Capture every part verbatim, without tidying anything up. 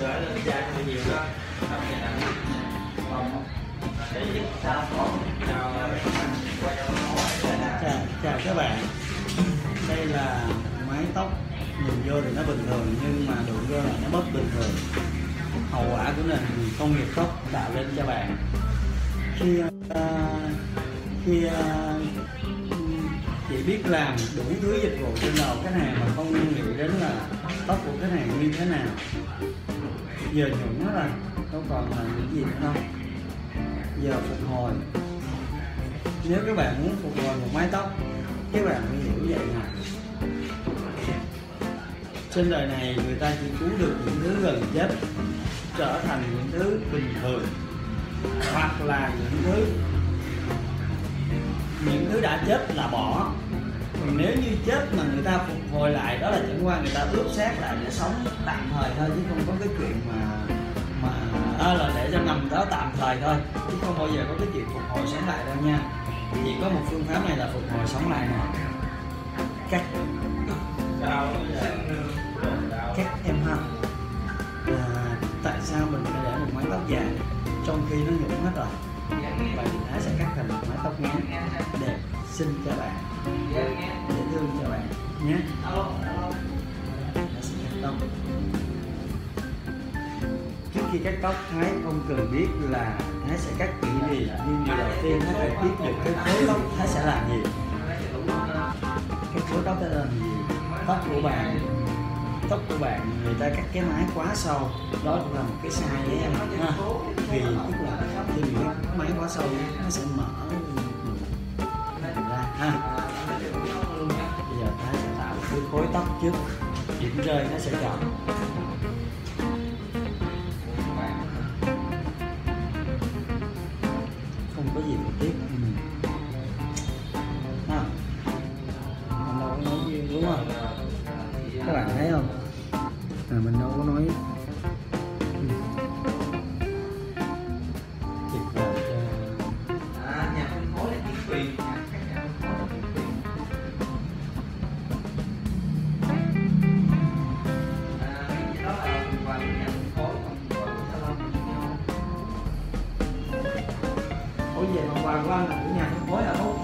gửi lên cha cho nhiều đó. Không thì là không để giúp sao có chào quay cho nó hỏi là chào, chào các bạn. Đây là mái tóc, nhìn vô thì nó bình thường nhưng mà đụng vô là nó bất bình thường. Hậu quả của nền công nghiệp tóc tạo lên cho bạn khi uh, khi uh, chỉ biết làm đủ thứ dịch vụ trên đầu khách hàng mà không nghĩ đến là tóc của khách hàng như thế nào. Giờ nhũng rồi, không còn là những gì nữa đâu. Giờ phục hồi. Nếu các bạn muốn phục hồi một mái tóc, các bạn phải hiểu vậy nè. Trên đời này người ta chỉ cứu được những thứ gần chết trở thành những thứ bình thường, hoặc là những thứ những thứ đã chết là bỏ. Còn nếu như chết mà người ta phục hồi lại, đó là chẳng qua người ta ướp xác lại để sống tạm thời thôi, chứ không có cái chuyện mà mà đó là để cho nằm đó tạm thời thôi, chứ không bao giờ có cái chuyện phục hồi sống lại đâu nha. Chỉ có một phương pháp này là phục hồi sống lại nè. Cắt cắt em ha. À, tại sao mình phải để một mái tóc dài trong khi nó nhũng hết rồi? Vậy thì Thái sẽ cắt thành một mái tóc ngắn đẹp, xinh cho bạn, dễ thương cho bạn nhé. Trước khi cắt tóc, Thái không cần biết là Thái sẽ cắt kỹ gì, nhưng điều đầu tiên Thái phải biết được cái khối tóc Thái sẽ làm gì. Cái khối tóc Thái làm gì? Tóc của bạn, tóc của bạn người ta cắt cái mái quá sâu, đó cũng là một cái sai đấy em ha. Vì tức là khi mình cắt mái quá sâu nó sẽ mở ra ha. Bây giờ Thái sẽ tạo cái khối tóc trước, điểm rơi nó sẽ chọn. Không có gì phải tiếc. Ha, mình đâu có nói gì đúng không? Các bạn thấy không? À, mình đâu có nói ủa về mà quà của anh là của nhà phân phối hả không?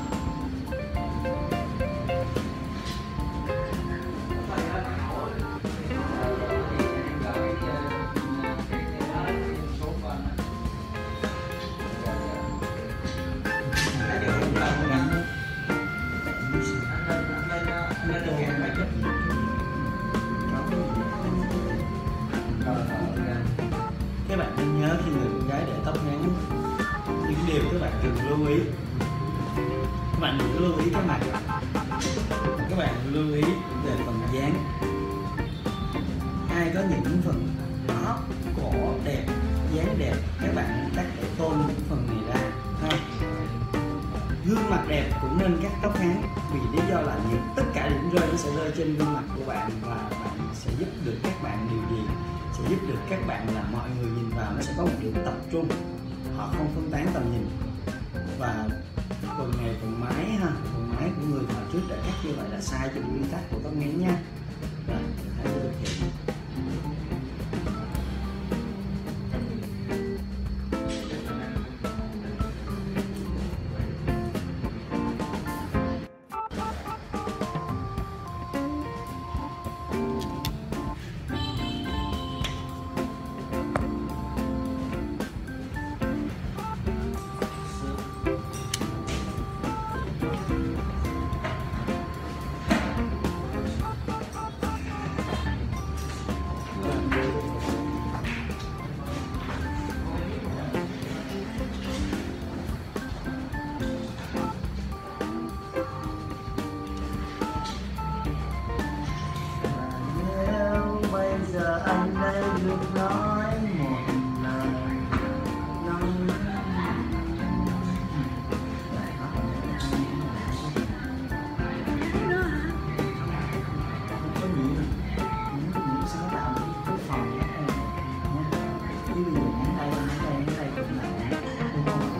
Các bạn nên nhớ khi người con gái để tóc ngắn, những điều các bạn cần lưu ý. Các bạn đừng lưu ý cái mặt, các bạn lưu ý về phần dáng. Ai có những phần đó cổ đẹp, dáng đẹp, các bạn cắt để tôn những phần này ra ha. Gương mặt đẹp cũng nên cắt tóc ngắn, vì lý do là những tất cả điểm rơi nó sẽ rơi trên gương mặt của bạn, và bạn sẽ giúp được các bạn điều gì? Sẽ giúp được các bạn là mọi người nhìn vào nó sẽ có một điểm tập trung, họ không phân tán tầm nhìn. Và phần này phần mái ha, phần mái của người hồi trước đã cắt như vậy là sai trên quy tắc của tóc ngắn nha. Rồi, hãy thực hiện. Anh đây được nói một lời nói có gì những những sáng tạo cái phòng đó em nhé. Cái bây giờ những đây những đây những đây cũng là đúng không?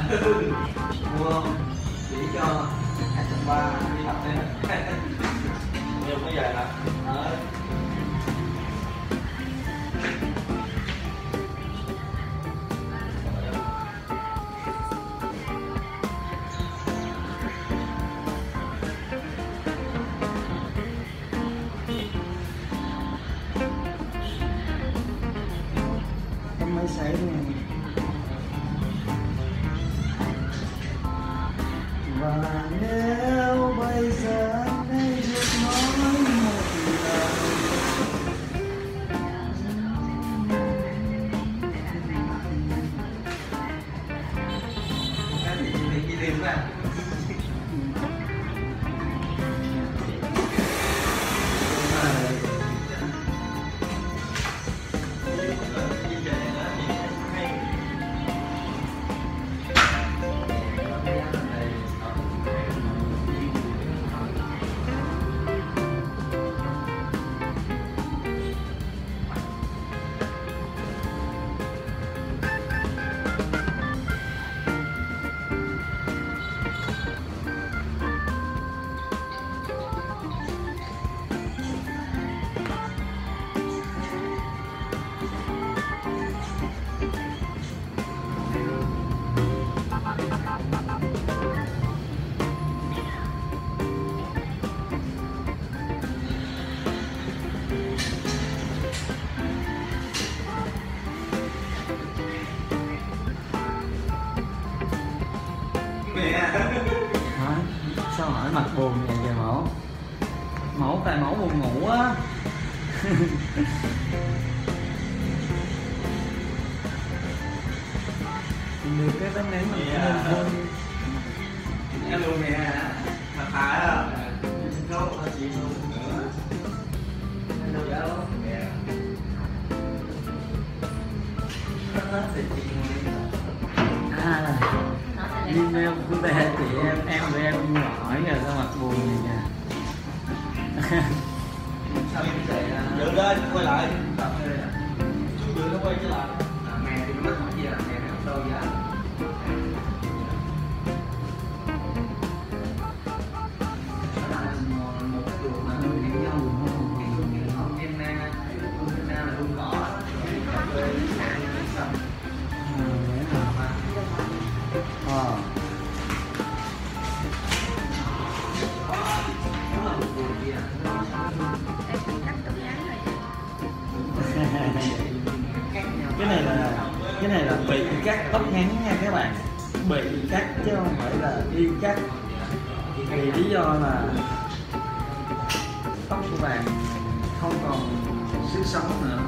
mua không? Chỉ cho hai trăm ba đi học đây. Nhiều cái vậy hả? Ờ. Tấm máy sấy nha. Và nếu bây giờ anh ấy được nói một lời Cái gì thì đi liền ra. hả? Sao hỏi mặt buồn vậy kìa mẫu? Mẫu tại mẫu buồn ngủ á. Được cái tấm nến mình cũng nên thôi. Em luôn nè, mà phải đó. Không, nó chỉ luôn nữa. Em đâu đó. Nó thì chị À, email của ta chị em, em tụi em hỏi rồi sao mặt buồn vậy nha. sao em chạy ra? Được lên, quay lại. Tập đây à? Chút nữa nó quay trở lại. À, mẹ thì nó mất gì à? Mẹ nó đâu giá? Một cái đường mà nó đi nhau không em na, em na là luôn có. Ờ. Cái này là cái này là bị cắt tóc ngắn nha các bạn, bị cắt chứ không phải là đi cắt, vì lý do là tóc của bạn không còn sức sống nữa.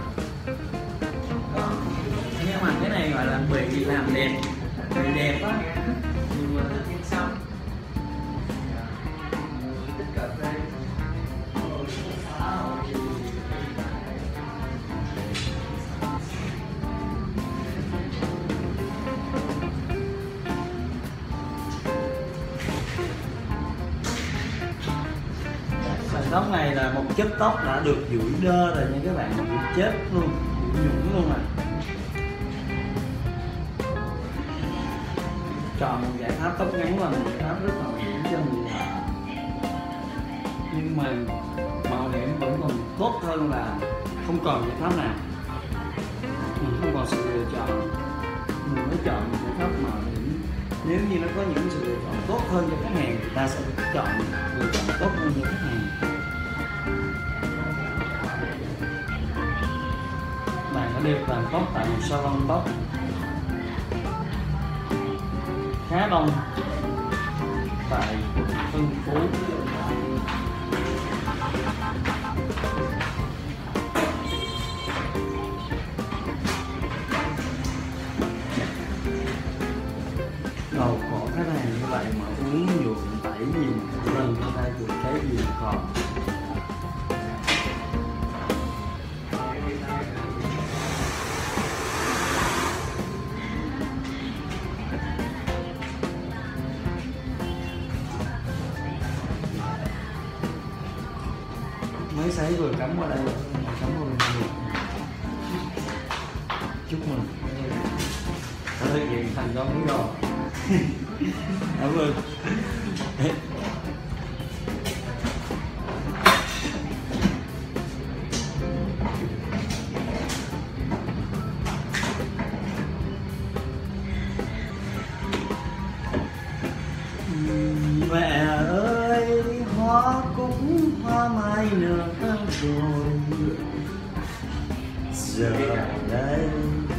Nhưng mà cái này gọi là bị làm đẹp, bị đẹp á. Nhưng mà nó yên xong tích cực đây. Sợi tóc này là một chất tóc đã được duỗi đơ rồi nha các bạn, duỗi chết luôn, duỗi nhũng luôn à. Chọn một giải pháp tóc ngắn là một giải pháp rất là mạo hiểm cho người thợ, nhưng mà mạo hiểm vẫn còn tốt hơn là không còn giải pháp nào, mình không còn sự lựa chọn, mình mới chọn một giải pháp mạo hiểm. Nếu như nó có những sự lựa chọn tốt hơn cho khách hàng thì ta sẽ chọn lựa chọn tốt hơn cho khách hàng. Bạn đã được làm tóc tại một salon tóc khá đông tại Tân Phú. Đầu khổ khách hàng như vậy mà uống nhuộm tẩy nhiều lần người ta được cái gì còn. Máy sấy vừa cắm qua đây, cắm qua bên này. Chúc mừng đã thực hiện thành công rồi. Cảm ơn. Mẹ ơi, hoa cũng hoa mai nở rồi, giờ đây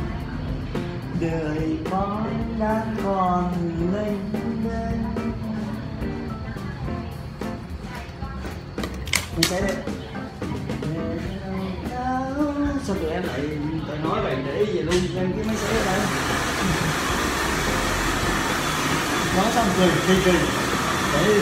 đời con đang còn lênh đênh. Mình thấy đây. Sao tụi em lại lại nói vậy để ý về luôn em cái máy xấy ở đây. Nói xong cười cười cười để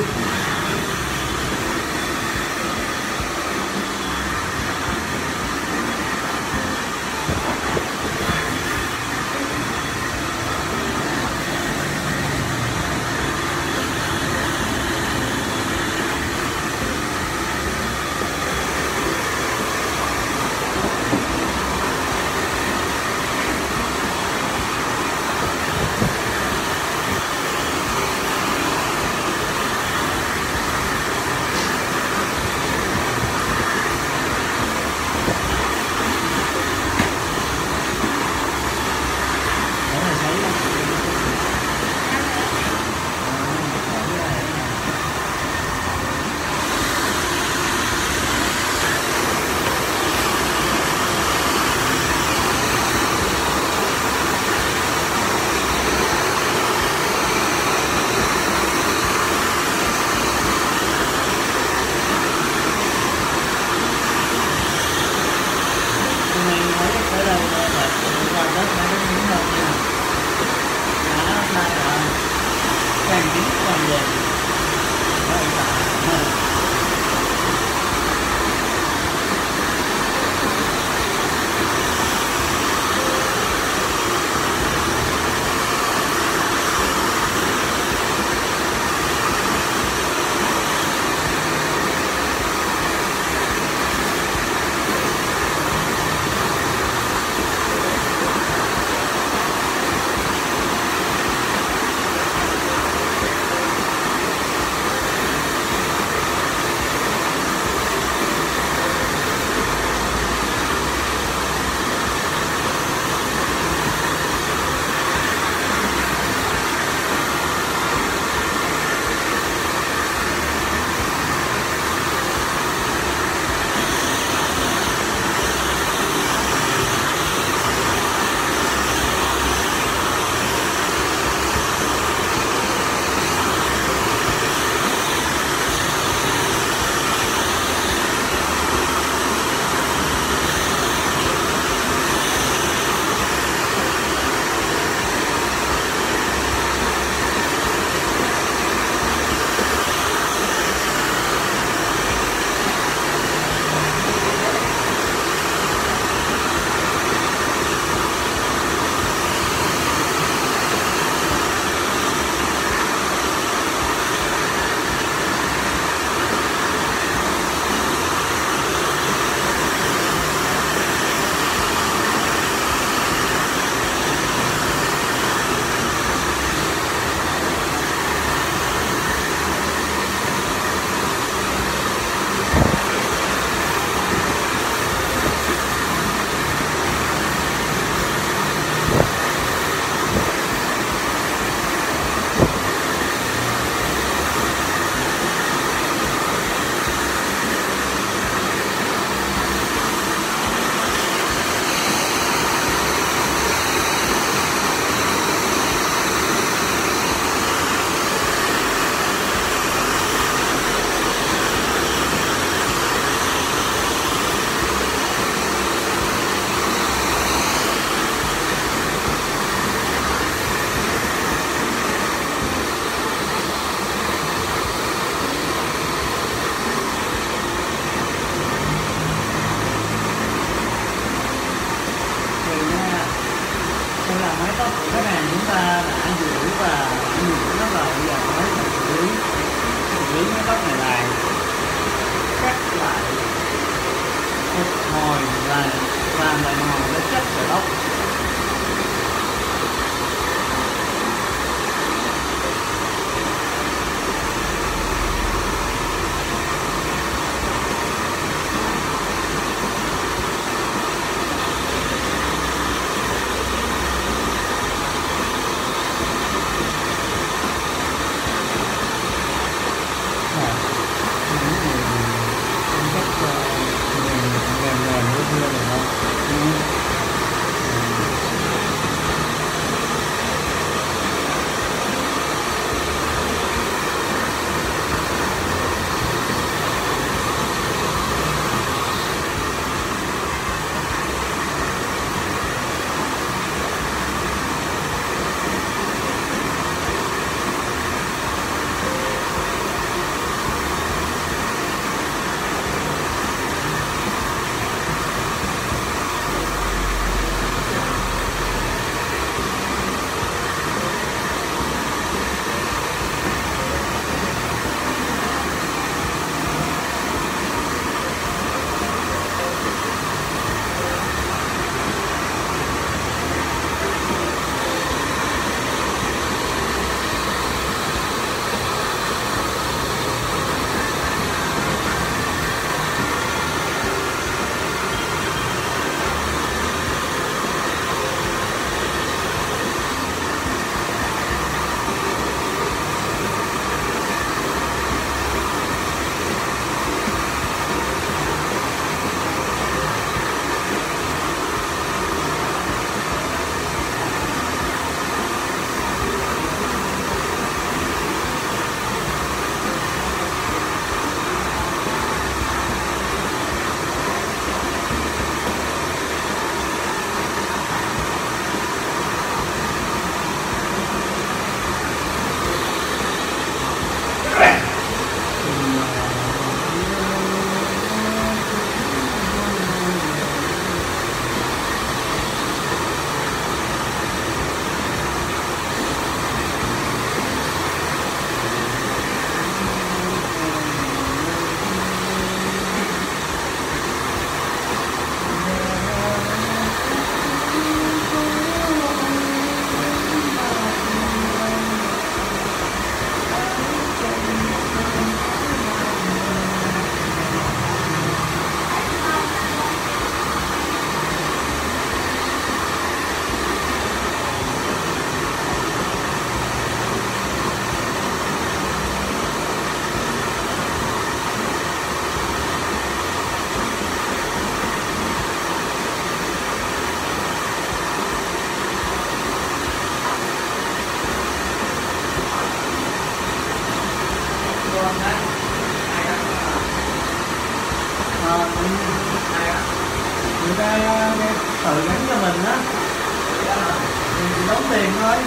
người ta tự gắn cho mình á, mình chỉ đóng tiền thôi.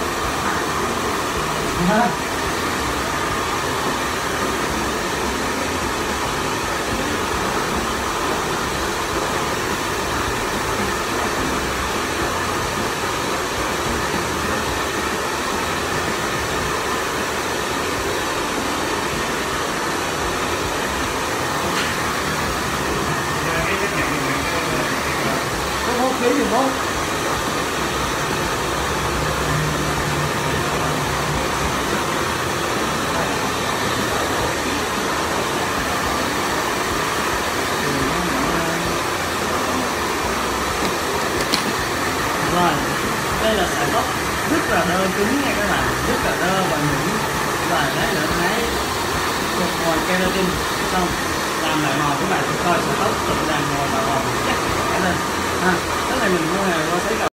Ha. Có hút khí gì không? Rồi, đây là sợi tóc rất là đơ cứng nha các bạn, rất là đơ và những và lát nữa thấy phục hồi keratin xong làm lại màu các bạn coi sợi tóc tự làm màu và màu chắc chắn lên ha. Cái này mình mua hàng qua sấy